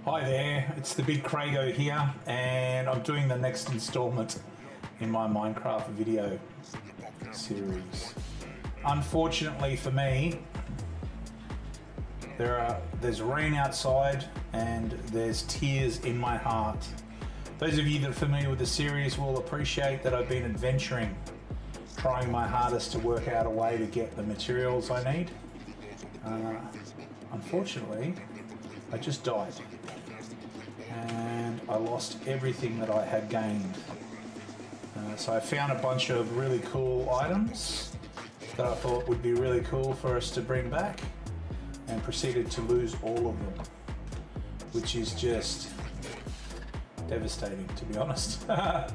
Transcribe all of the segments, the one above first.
Hi there, it's the Big Crago here, and I'm doing the next installment in my Minecraft video series. Unfortunately for me, there's rain outside and there's tears in my heart. Those of you that are familiar with the series will appreciate that I've been adventuring, trying my hardest to work out a way to get the materials I need. Unfortunately, I just died and I lost everything that I had gained. So I found a bunch of really cool items that I thought would be really cool for us to bring back, and proceeded to lose all of them, which is just devastating, to be honest.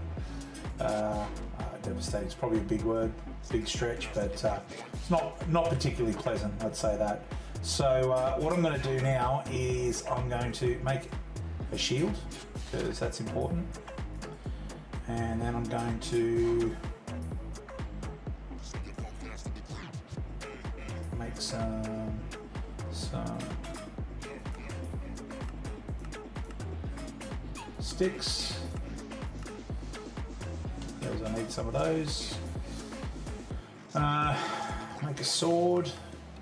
Devastating is probably a big word, big stretch, but it's not particularly pleasant, I'd say that. So what I'm going to do now is I'm going to make a shield, because that's important, and then I'm going to make some sticks, because I need some of those. Make a sword.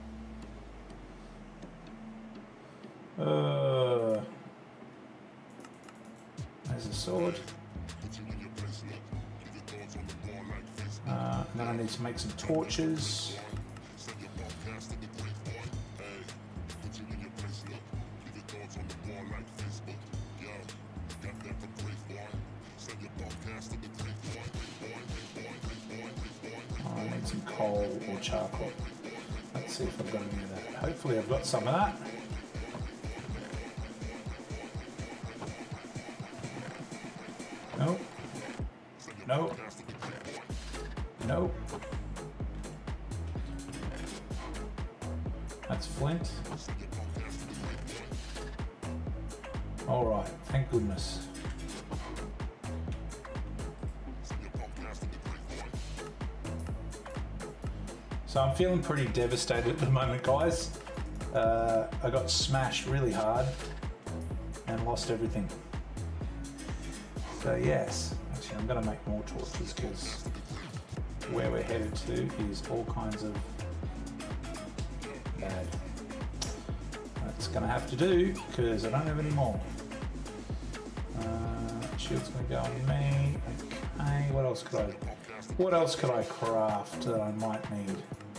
There's a sword. And then I need to make some torches. I need some coal or charcoal. Let's see if I've got any of that. Hopefully I've got some of that. Nope. Nope. Nope. That's flint. All right, thank goodness. So I'm feeling pretty devastated at the moment, guys. I got smashed really hard and lost everything. So yes, actually I'm going to make more torches, because where we're headed to is all kinds of bad. That's going to have to do, because I don't have any more. Shield's going to go on me. Okay, what else could I craft that I might need?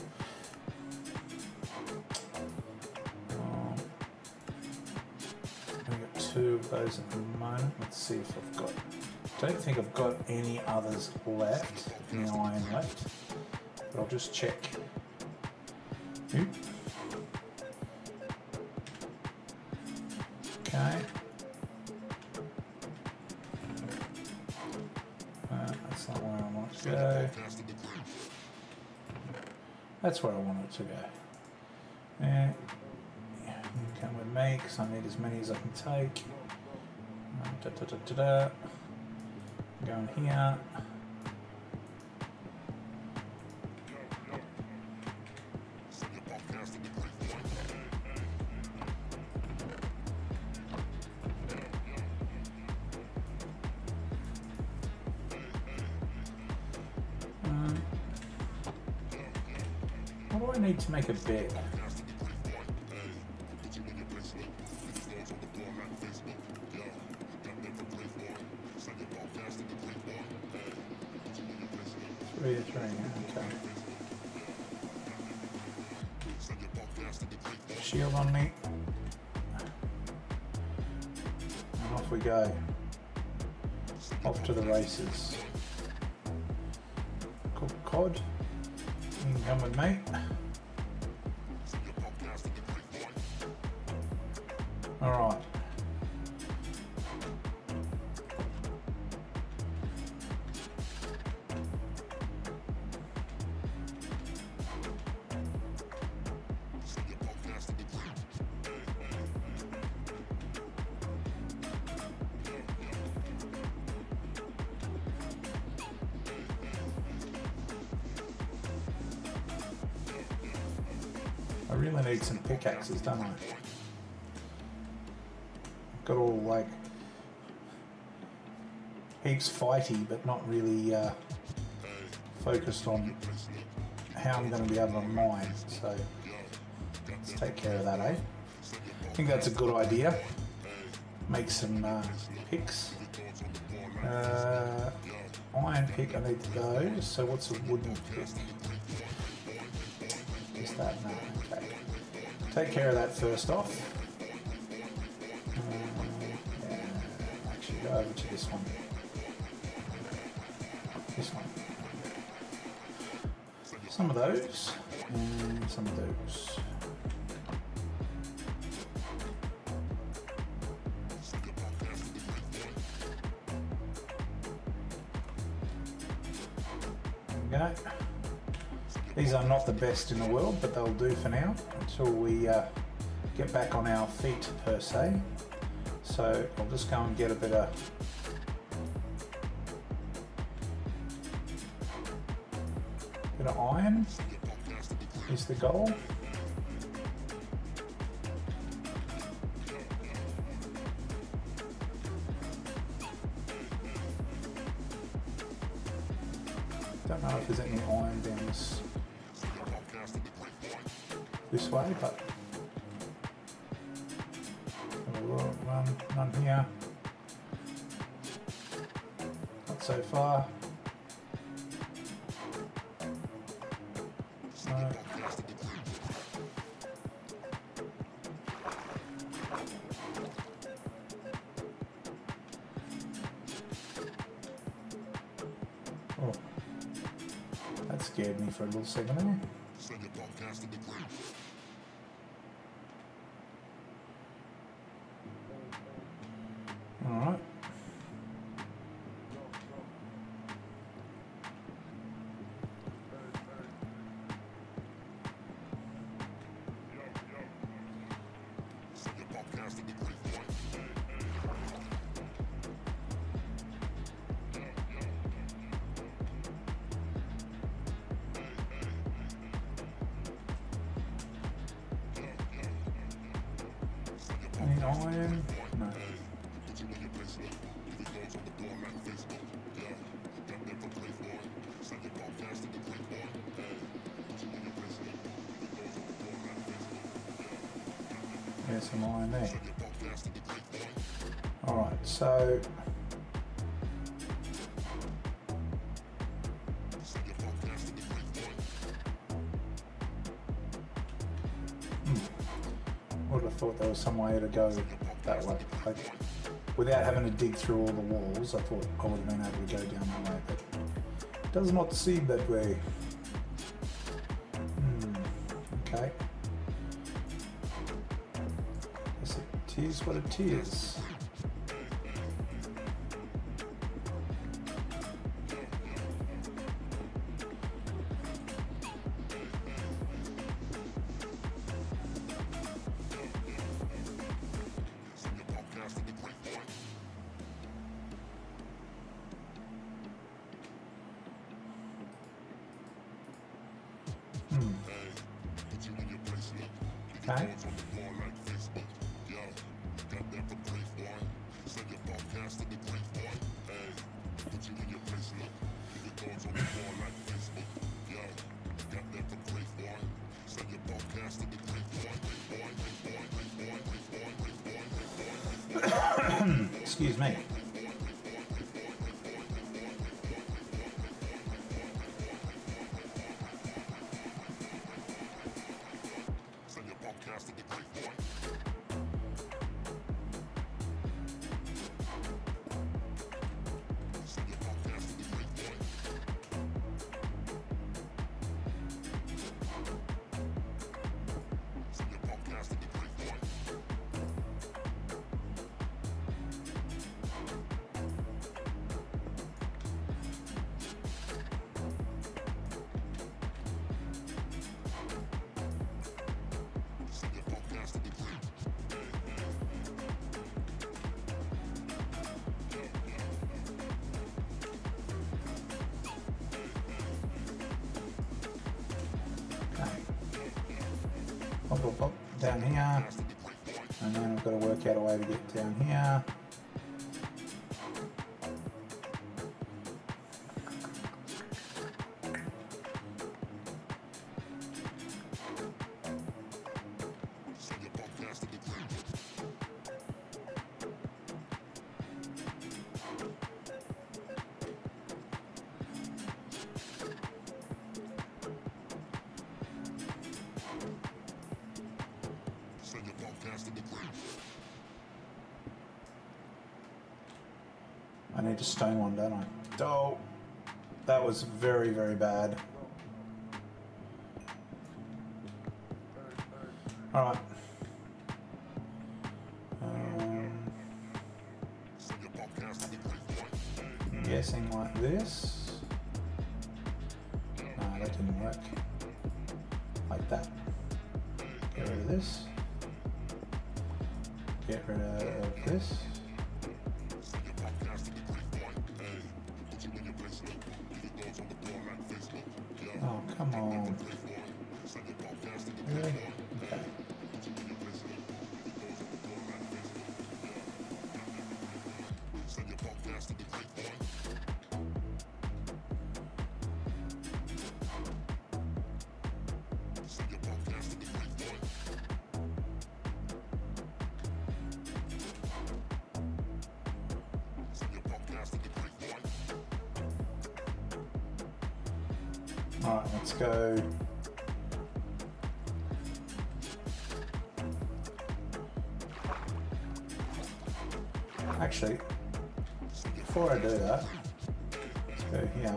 I've got 2 of those at the moment. Let's see if I've got. I don't think I've got any others left, any iron left, but I'll just check. Oop. Okay. That's not where I want it to go. That's where I want it to go. Yeah. You come with me, because I need as many as I can take. Go in here. What do I need to make a bed? Okay. Shield on me. And off we go. Off to the races. Cook cod. You can come with me. Alright. I really need some pickaxes, don't I? got all like heaps fighty, but not really focused on how I'm going to be able to mine. So let's take care of that, eh? I think that's a good idea. Make some picks. Iron pick I need to go. So what's a wooden pick? Is that? No. Okay. Take care of that first off. Yeah. Actually, go over to this one. This one. Some of those and some of those. There we go. These are not the best in the world, but they'll do for now until we get back on our feet per se. So I'll just go and get a bit of iron is the goal. Don't know if there's any iron down this way, but none here. Not so far. No. Oh, that scared me for a little second there. All right. Any iron? No. There's some iron there. Alright, so would have thought there was some way to go that way. Like, without having to dig through all the walls, I thought I would have been able to go down that way, but it does not seem that way. Okay. Guess it is what it is. Okay. Excuse me. Pop, pop, pop, down here. And then I've got to work out a way to get down here. I need to stone one, don't I? Oh, that was very, very bad. All right. I'm guessing like this. No, that didn't work. Like that. Get rid of this. Get rid of this. Oh, come on. Really? Okay. All right, let's go. Actually, before I do that, let's go here.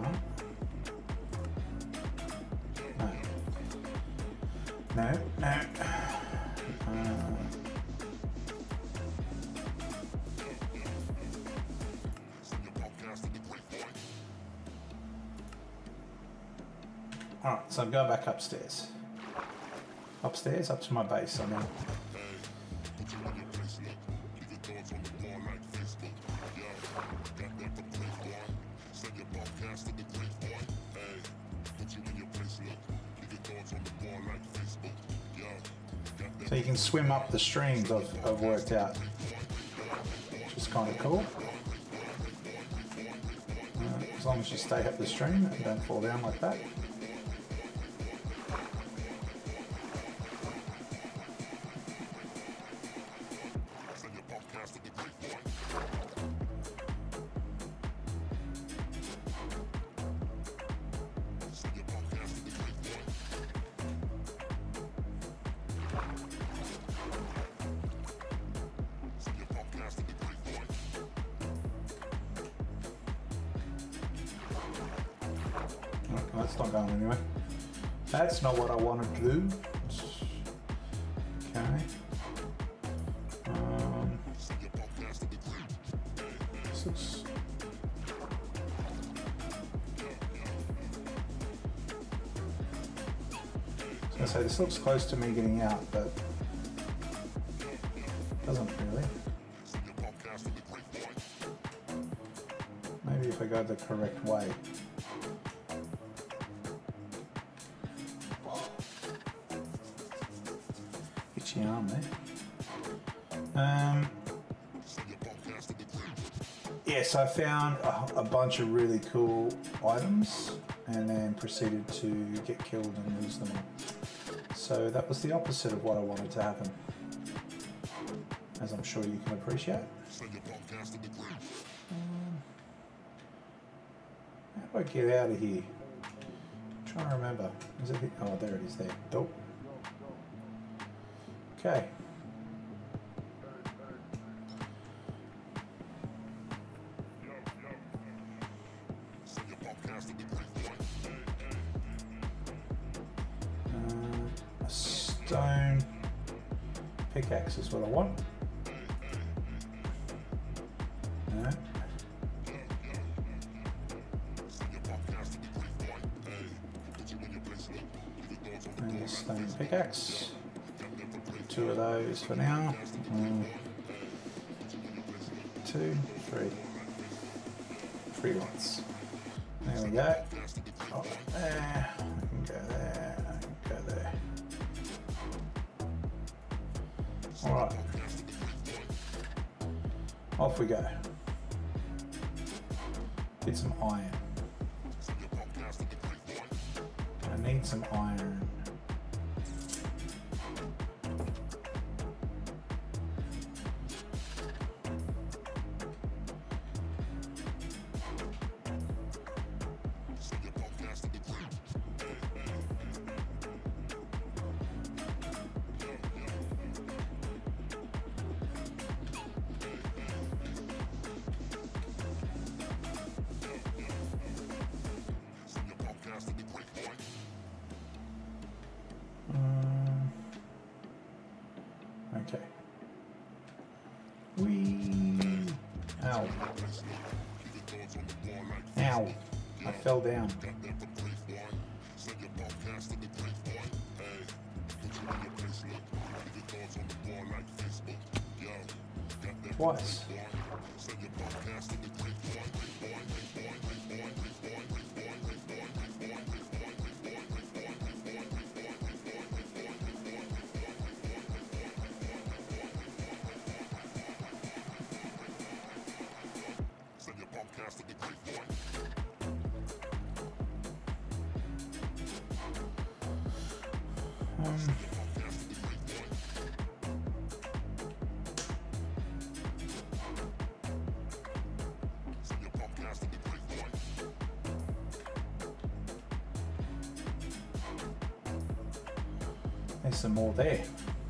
No. All right, so I'm going back upstairs. Upstairs, up to my base, I mean. So you can swim up the streams I've worked out, which is kind of cool. As long as you stay up the stream and don't fall down like that. That's not going anywhere. That's not what I wanted to do. Okay. This looks... I was going to say, this looks close to me getting out, but doesn't really. Maybe if I go the correct way. Itchy arm there. Yes, I found a bunch of really cool items and then proceeded to get killed and lose them all. So that was the opposite of what I wanted to happen, as I'm sure you can appreciate. How do I get out of here? I'm trying to remember. Is it? Oh, there it is there. Dope. Okay. A stone pickaxe is what I want. Alright. And a stone pickaxe. 2 of those for now. 2, 3. 3 lots. There we go. Oh, there. I can go there. I can go there. Alright. Off we go. Get some iron. I need some iron. Okay. Whee! Ow. Ow. I fell down. Twice. There's some more there.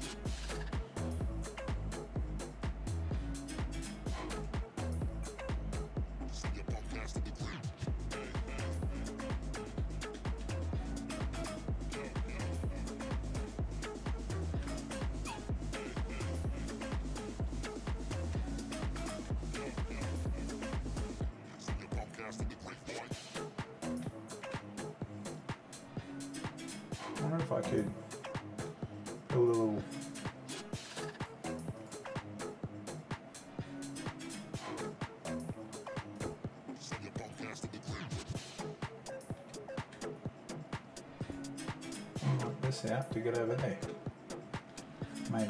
I wonder if I could build a little like this out to get over there. Maybe.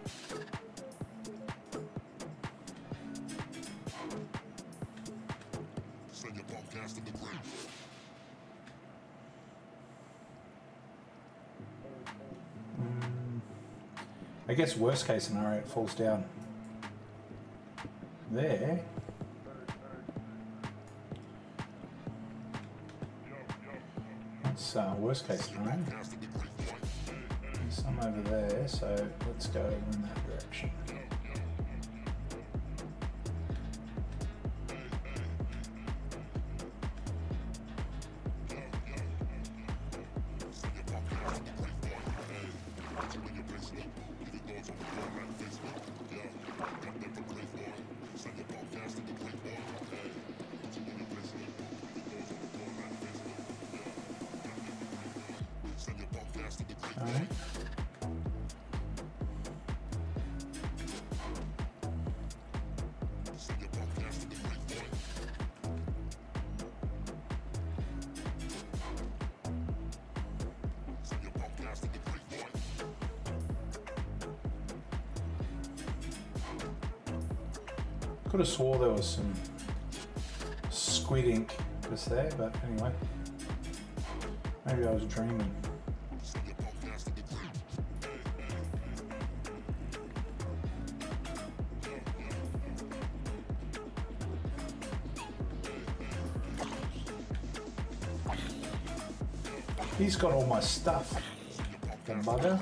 I guess worst case scenario it falls down there. That's worst case scenario. There's some over there, so let's go in that direction. Alright. Could have swore there was some squid ink just there, but anyway, maybe I was dreaming. He's got all my stuff, the bugger.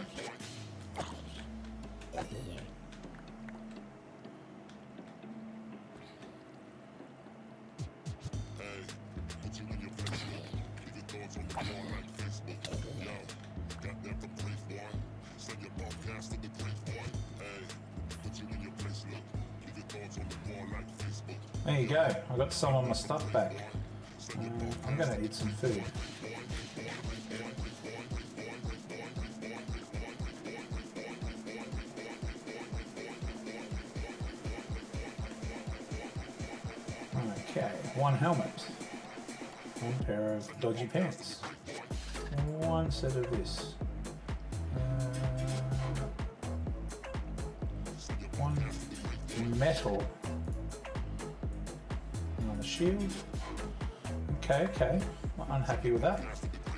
There you go, I got some of my stuff back. I'm gonna eat some food. Okay, one helmet, one pair of dodgy pants, one set of this, one metal shield. Okay, okay. Not unhappy with that.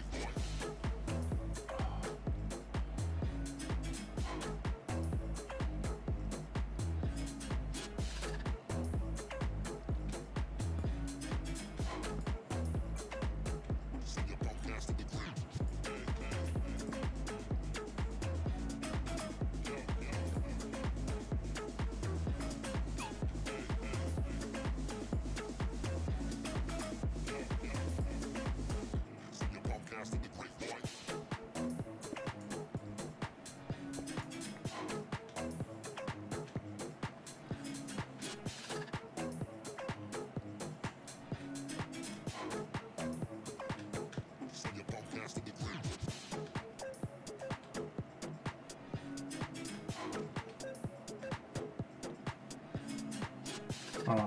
Alright.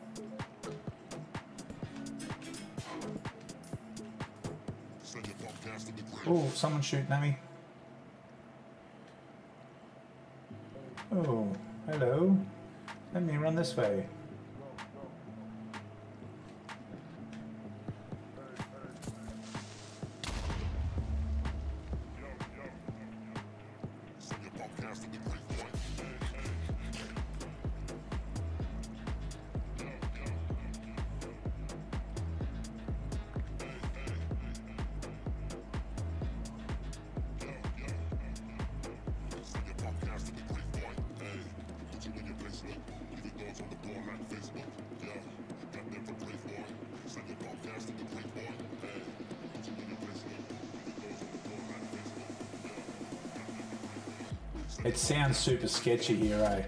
Oh, someone's shooting at me. Oh, hello. Let me run this way. It sounds super sketchy here, eh?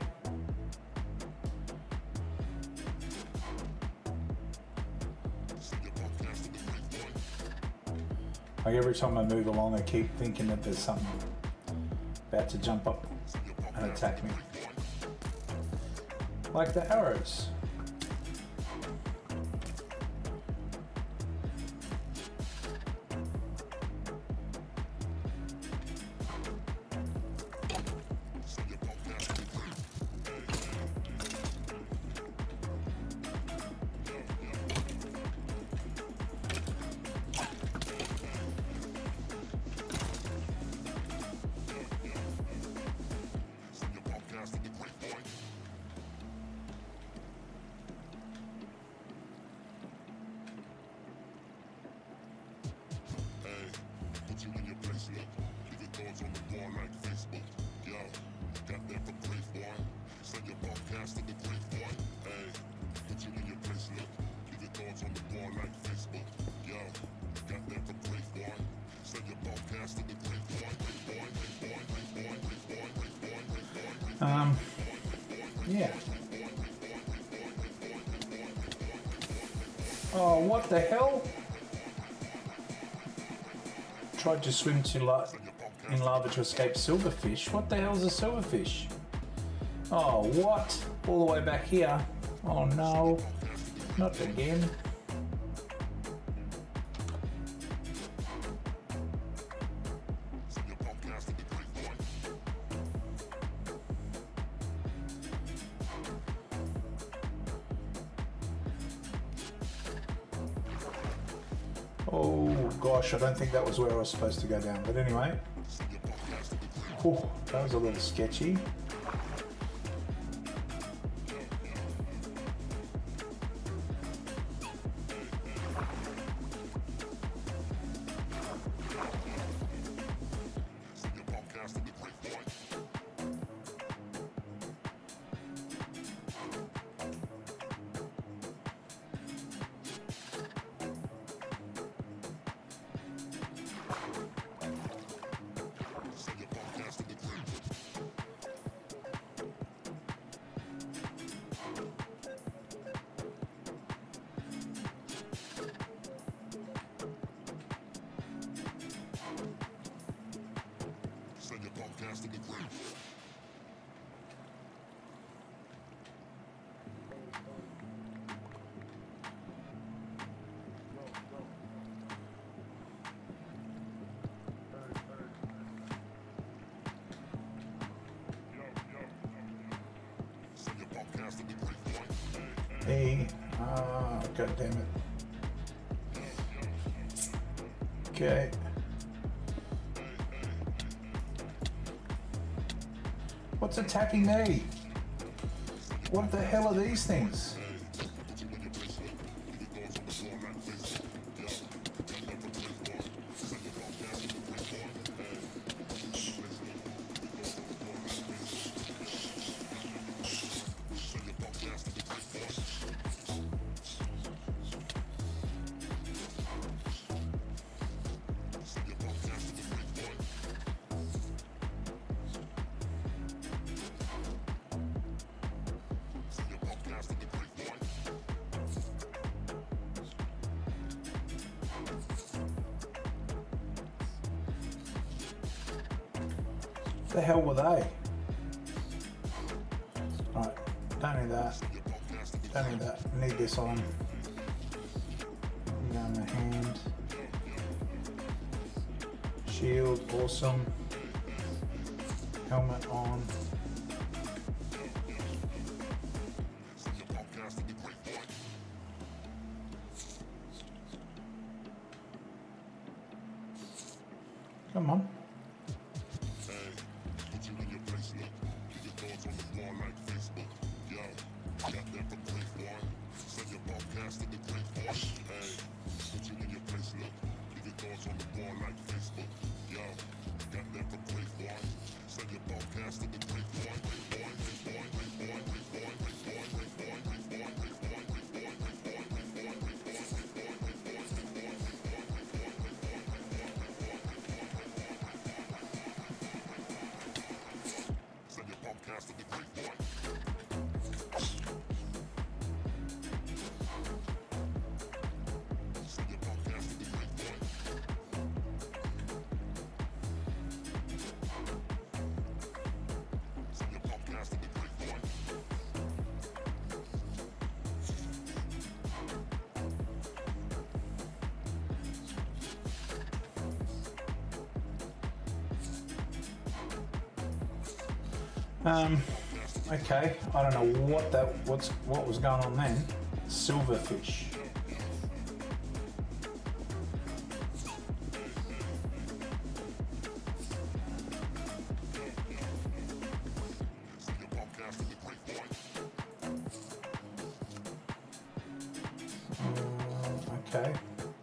Like every time I move along, I keep thinking that there's something about to jump up and attack me. Like the arrows. Yeah. Oh, what the hell? Tried to swim in lava to escape silverfish. What the hell is a silverfish? Oh, what? All the way back here. Oh no. Not again. Oh gosh, I don't think that was where I was supposed to go down, but anyway. Whew, that was a little sketchy. God damn it. Okay. What's attacking me? What the hell are these things? The hell were they? Right, don't need that. Don't need that. Need this on. Gun in the hand. Shield, awesome. Helmet on. Come on. Okay, I don't know what was going on then. Silverfish. Okay.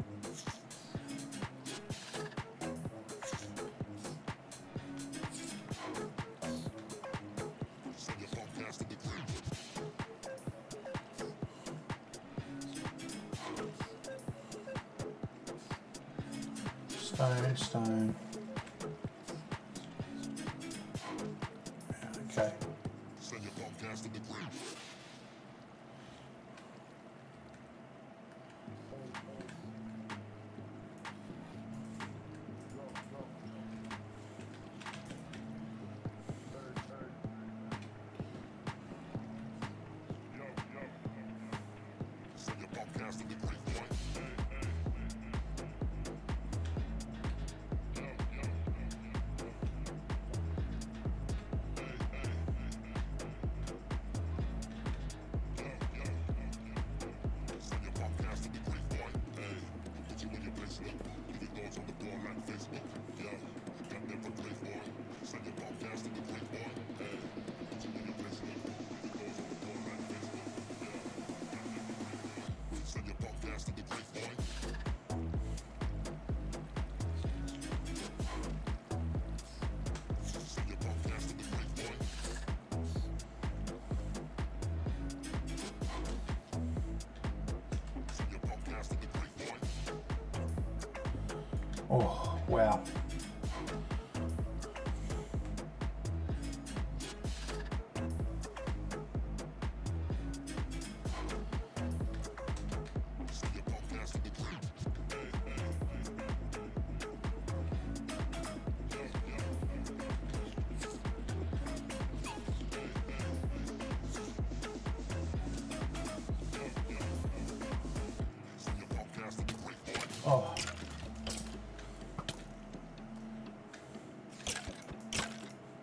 Stone. Okay. Oh, wow. Oh.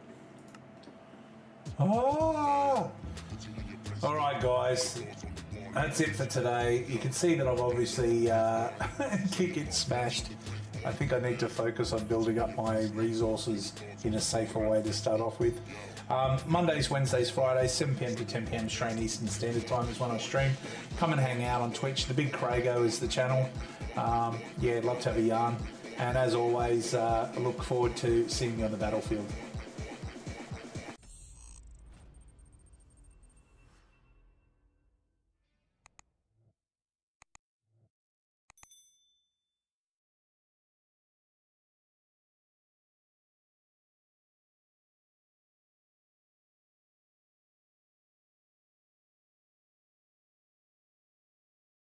Oh! All right, guys. that's it for today. You can see that I've obviously keep getting smashed. I think I need to focus on building up my resources in a safer way to start off with. Mondays, Wednesdays, Fridays, 7 p.m. to 10 p.m. Australian Eastern Standard Time is when I stream. Come and hang out on Twitch. The Big Crago is the channel. Yeah, I'd love to have a yarn. And as always, I look forward to seeing you on the battlefield.